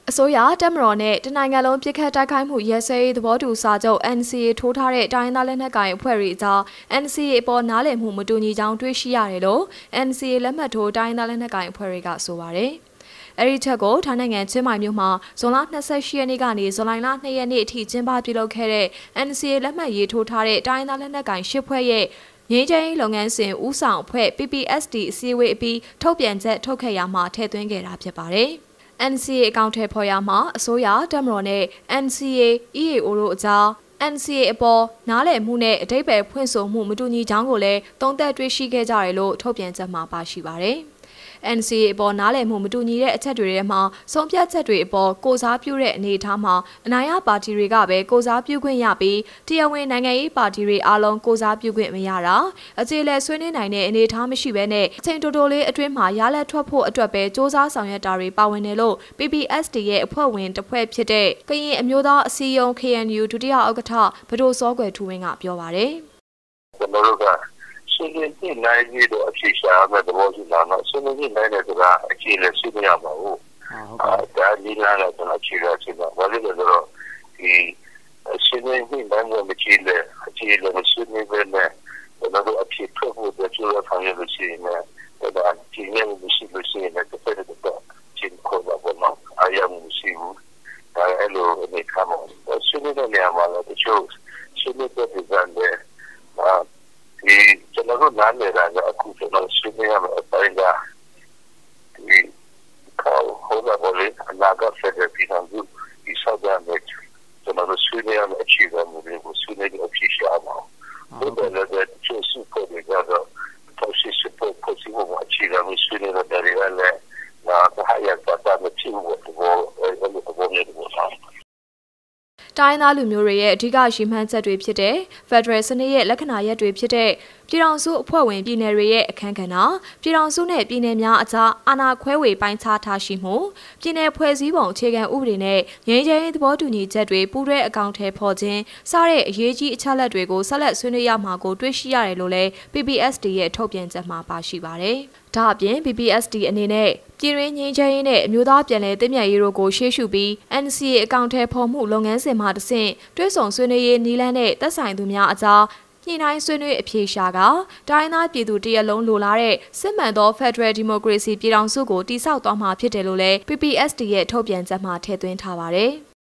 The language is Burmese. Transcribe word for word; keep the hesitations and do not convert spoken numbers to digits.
အစိုးရတပ်မတော်နဲ့တနိုင်ငံလုံးပြစ်ခတ်တိုက်ခိုက်မှုရဲစဲရေးသဘောတူစာချုပ် N C A ထိုးထားတဲ့တိုင်းသားလက်နက်ကိုင်အဖွဲ့တွေအကြား N C A အပေါ်နားလည်မှုမတူညီကြောင်းတွေ့ရှိရတယ်လို့ N C A လက်မှတ်ထိုးတိုင်းသားလက်နက်ကိုင်အဖွဲ့တွေကဆိုပါတယ်။အဲဒီချက်ကိုထိုင်းနိုင်ငံချင်းမိုင်မြို့မှာဇွန်လ၂၈ရက်နေ့ကနေဇူလိုင်လ၂ရက်နေ့အထိကျင်းပပြုလုပ်ခဲ့တဲ့ N C A လက်မှတ်ရေးထိုးထားတဲ့တိုင်းသားလက်နက်ကိုင်ရှစ်ဖွဲ့ရဲ့ငြိမ်းချမ်းရေးလုပ်ငန်းစဉ်ဦးဆောင်အဖွဲ့ P P S D အစည်းအဝေးအပြီးထုတ်ပြန်ချက်ထုတ်ခဲ့ရမှာထည့်သွင်းခဲ့တာဖြစ်ပါတယ်။ N C A အကောင့်ထဲပေါ်ရမှာအစိုးရတပ်မတော်နဲ့ N C A E A O တို့အကြား N C A အပေါ်နားလည်မှုနဲ့အဓိပ္ပာယ်ဖွင့်ဆိုမှုမတူညီကြောင်းကိုလည်းသုံးသပ်တွေ့ရှိခဲ့ကြတယ်လို့ထုတ်ပြန်ချက်မှာပါရှိပါတယ်။ N C A အပေါ်နားလည်မှုမတူညီတဲ့အချက်တွေထဲမှာဆုံးဖြတ်ချက်တွေအပေါ်ကိုစားပြုတဲ့အနေအထားမှာအနိုင်ရပါတီတွေကပဲကိုစားပြုခွင့်ရပြီးတရားဝင်နိုင်ငံရေးပါတီတွေအားလုံးကိုစားပြုခွင့်မရတာအခြေလဲဆွေးနွေးနိုင်တဲ့အနေအထားမရှိဘဲနဲ့အချိန်တိုတိုလေးအတွင်းမှာရလက်ထွက်ဖို့အတွက်ပဲစ조사ဆောင်ရွက်တာတွေပါဝင်တယ်လို့ P P S D ရဲ့အဖွဲ့ဝင်တစ်ဖွဲ့ဖြစ်တဲ့ကရင်အမျိုးသားအစည်းအရုံး K N U ဒုတိယဥက္ကဋ္ဌဗဒိုစောကွယ်ထူးဝင်းကပြောပါတယ်ဆွေးနွေးညှိနှိုင်းပြီးတော့အဖြေရှာရမယ့်သဘောရှိတာနော်ဆွေးနွေးညှိနှိုင်းတဲ့ဆိုတာအခြေအနေဆွေးနွေးရမှာဟုတ်ဒါဒီနားလည်းကျွန်တော်ခြေရချင်တာဘာလို့လဲဆိုတော့ဒီဆွေးနွေးညှိနှိုင်းမှုမရှိလေအခြေအနေမဆွေးနွေးဘဲနဲ့ကျွန်တော်တို့အဖြေထုတ်ဖို့ကြိုးစားရလို့ရှိရင်လည်းဒါဒီနေ့မရှိလို့ရှိရင်လည်းတစ်ဖက်တစ်ဖက်ချင်းခေါ်ပါဘောနော်အရာမရှိဘူးဒါအဲ့လိုအနေထားမှာဆွေးနွေးတဲ့နေရာမှာလည်းတချို့ဆွေးနွေးတဲ့ဒီကံနဲ့ဒီကျွန်တော်တို့နားလည်တာကအခုကျွန်တော်ဆွေးနွေးရမယ့်အပိုင်းကဒီခေါ်ဟောတာပေါ်လေအနာဂတ်ဆက်တဲ့ပြည်ထောင်စုဒီဆောက်ရမယ့်ကျွန်တော်တို့ဆွေးနွေးရမယ့်အခြေခံမူတွေကိုဆွေးနွေးတဲ့အဖြစ်ရှာမှာဘယ်လိုလဲကျိုးစုပေါ်တွေကတော့တော့ရှိစပေါ်ပေါ်စီဘောအခြေခံမူဆွေးနွေးတဲ့တွေလည်းနားဟာရတာတာမချင်ဘူးဘောအဲ့လိုဘောမျိုးတွေပေါ့တိုင်းသားလူမျိုးတွေရဲ့အဓိကရည်မှန်းချက်တွေဖြစ်တဲ့ Federal စနစ်ရဲ့လက္ခဏာရပ်တွေဖြစ်တဲ့ပြည်ထောင်စုအဖွဲ့ဝင်ပြည်နယ်တွေရဲ့အခမ်းကဏ္ဍပြည်ထောင်စုနဲ့ပြည်နယ်များအကြားအာဏာခွဲဝေပိုင်းခြားထားရှိမှုပြည်နယ်ဖွဲ့စည်းပုံအခြေခံဥပဒေနဲ့ငြိမ်းချမ်းရေးသဘောတူညီချက်တွေပူးတွဲအကောင့်ထဲပေါ်ခြင်းစတဲ့အရေးကြီးအချက်အလက်တွေကိုဆက်လက်ဆွေးနွေးရမှာကိုတွေ့ရှိရတယ်လို့လည်း P P S D ရဲ့ထုတ်ပြန်ချက်မှာပါရှိပါတယ်။ဒါအပြင် P P S D အနေနဲ့ပြည်တွင်းငြိမ်းချမ်းရေးနဲ့အမျိုးသားပြန်လည်သင့်မြတ်ရေးတို့ကိုရှေ့ရှုပြီး N C A အကောင့်ထဲပေါ်မှုလုပ်ငန်းစဉ်မှာတဆင့်တွဲဆောင်ဆွေးနွေးရေးနည်းလမ်းနဲ့သက်ဆိုင်သူများအကြားညှိနှိုင်းဆွေးနွေးအဖြေရှာကတိုင်းသားပြည်သူတရက်လုံးလိုလားတဲ့စစ်မှန်သော Federal Democracy ပြည်ထောင်စုကိုတည်ဆောက်သွားမှာဖြစ်တယ်လို့လည်း P P S D ရဲ့ထုတ်ပြန်ချက်မှာထည့်သွင်းထားပါတယ်။